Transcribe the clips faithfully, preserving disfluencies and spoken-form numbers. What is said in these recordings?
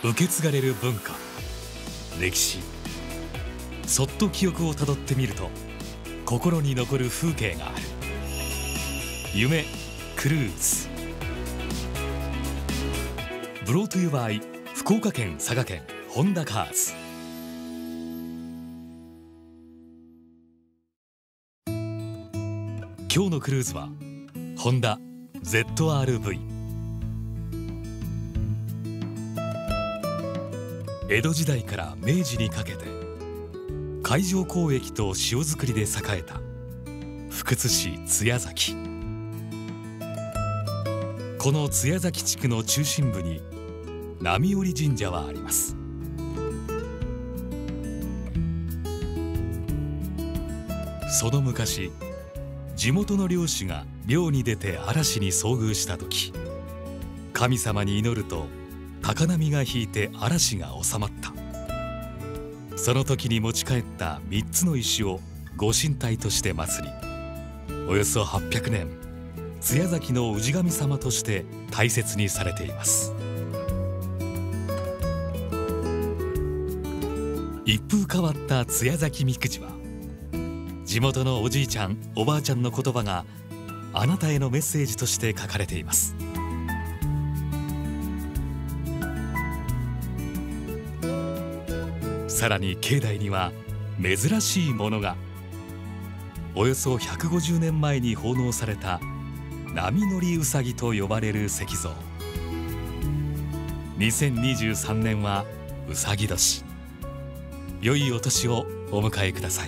受け継がれる文化、歴史、そっと記憶をたどってみると心に残る風景がある。夢クルーズ。ブロートユーバイ福岡県佐賀県ホンダカーズ。今日のクルーズはホンダ ゼットアールブイ。江戸時代から明治にかけて海上交易と塩作りで栄えた福津市津屋崎。この津屋崎地区の中心部に波折神社はあります。その昔、地元の漁師が漁に出て嵐に遭遇した時、神様に祈ると高波が引いて嵐が収まった。その時に持ち帰ったみっつの石をご神体として祀り、およそはっぴゃくねん津屋崎の氏神様として大切にされています。一風変わった津屋崎みくじは、地元のおじいちゃんおばあちゃんの言葉があなたへのメッセージとして書かれています。さらに境内には珍しいものが。およそひゃくごじゅうねんまえに奉納された波乗りうさぎと呼ばれる石像。にせんにじゅうさんねんはうさぎ年。良いお年をお迎えください。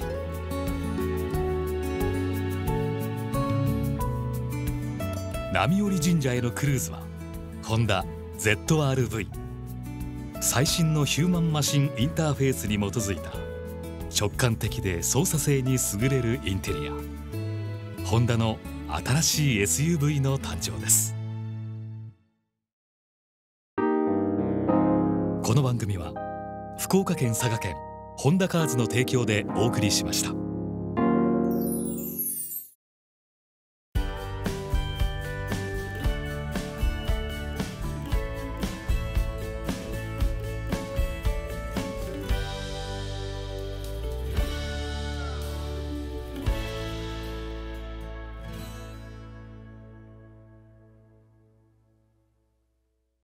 波折神社へのクルーズはホンダ ゼットアールブイ。最新のヒューマンマシンインターフェースに基づいた直感的で操作性に優れるインテリア。ホンダの新しい エスユーブイ の誕生です。この番組は福岡県佐賀県ホンダカーズの提供でお送りしました。